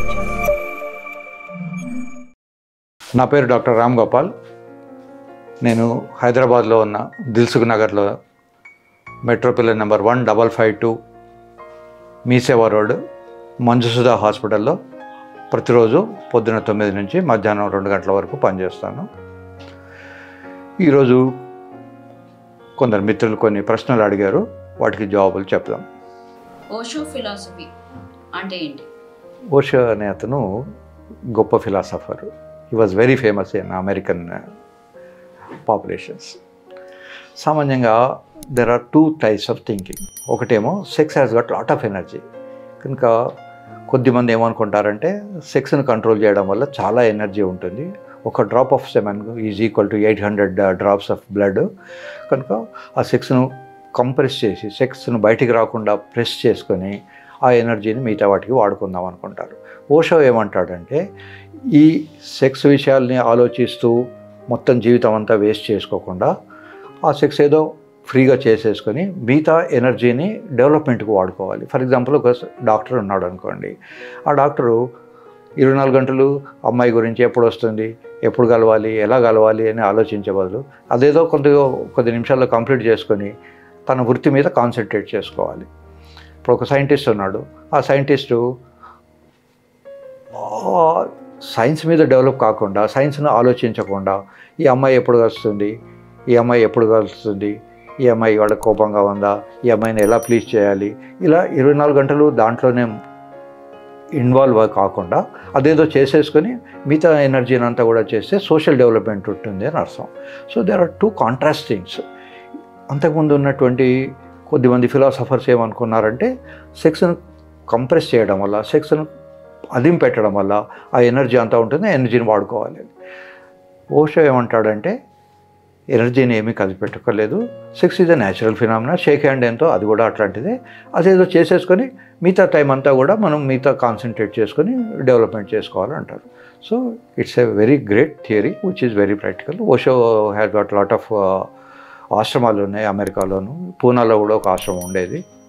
నా పేరు డాక్టర్ రామ్గోపాల్. నేను హైదరాబాద్లో ఉన్న దిల్సుఖ్నగర్లో metro pillar number 1552 Mee Seva road మంజుసుధా హాస్పిటల్లో ప్రతిరోజు పొద్దున 9 నుంచి మధ్యాహ్నం 2 గంటల వరకు పనిచేస్తాను. ఈరోజు కొందరు మిత్రులు కొన్ని ప్రశ్నలు అడిగారు, వాటికి జవాబులు చెప్దాం. ఓషో ఫిలాసఫీ అంటే ఏంటి? ఓషో అనే అతను గొప్ప philosopher. He was very famous in American populations. సామాన్యంగా there are 2 types of thinking. ఒకటేమో sex has got lot of energy. కనుక కొద్దిమంది ఏమనుకుంటారంటే సెక్స్ని కంట్రోల్ చేయడం వల్ల చాలా ఎనర్జీ ఉంటుంది. ఒక drop of semen is equal to 800 drops of blood. కనుక ఆ సెక్స్ను కంప్రెస్ చేసి సెక్స్ను బయటికి రాకుండా ప్రెస్ చేసుకొని ఆ ఎనర్జీని మిగతా వాటికి వాడుకుందాం అనుకుంటారు. ఓషో ఏమంటాడంటే ఈ సెక్స్ విషయాల్ని ఆలోచిస్తూ మొత్తం జీవితం అంతా వేస్ట్ చేసుకోకుండా ఆ సెక్స్ ఏదో ఫ్రీగా చేసేసుకొని మిగతా ఎనర్జీని డెవలప్మెంట్కి వాడుకోవాలి. ఫర్ ఎగ్జాంపుల్ ఒక డాక్టర్ ఉన్నాడు అనుకోండి. ఆ డాక్టరు 24 గంటలు అమ్మాయి గురించి ఎప్పుడు వస్తుంది, ఎప్పుడు కలవాలి, ఎలా కలవాలి అని ఆలోచించే బదులు అదేదో కొద్ది నిమిషాల్లో కంప్లీట్ చేసుకొని తన వృత్తి మీద కాన్సన్ట్రేట్ చేసుకోవాలి. ఇప్పుడు ఒక సైంటిస్ట్ ఉన్నాడు. ఆ సైంటిస్టు సైన్స్ మీద డెవలప్ కాకుండా, సైన్స్ను ఆలోచించకుండా ఈ అమ్మాయి ఎప్పుడు కలుస్తుంది, ఈ అమ్మాయి ఎప్పుడు కలుస్తుంది, ఈ అమ్మాయి వాళ్ళ కోపంగా ఉందా, ఈ అమ్మాయిని ఎలా ప్లీజ్ చేయాలి, ఇలా 24 గంటలు దాంట్లోనే ఇన్వాల్వ్ కాకుండా అదేదో చేసేసుకొని మిగతా ఎనర్జీని అంతా కూడా చేస్తే సోషల్ డెవలప్మెంట్ ఉంటుంది అని అర్థం. So there are 2 contrast things. అంతకుముందు ఉన్నటువంటి కొద్దిమంది ఫిలాసఫర్స్ ఏమనుకున్నారంటే సెక్స్ను కంప్రెస్ చేయడం వల్ల, సెక్స్ను అదిం పెట్టడం వల్ల ఆ ఎనర్జీ అంతా ఉంటుంది, ఎనర్జీని వాడుకోవాలి. ఓషో ఏమంటాడంటే ఎనర్జీని ఏమీ కలిపెట్టుకోలేదు, sex is a natural phenomena, shake hand ఎంతో అది కూడా అట్లాంటిదే, అదేదో చేసేసుకొని మిగతా టైం అంతా కూడా మనం మిగతా కాన్సన్ట్రేట్ చేసుకొని డెవలప్మెంట్ చేసుకోవాలంటారు. So it's a very great theory which is very practical. Osho had got lot of ఆశ్రమాలు ఉన్నాయి అమెరికాలోను. పూనాలో కూడా ఒక ఆశ్రమం ఉండేది.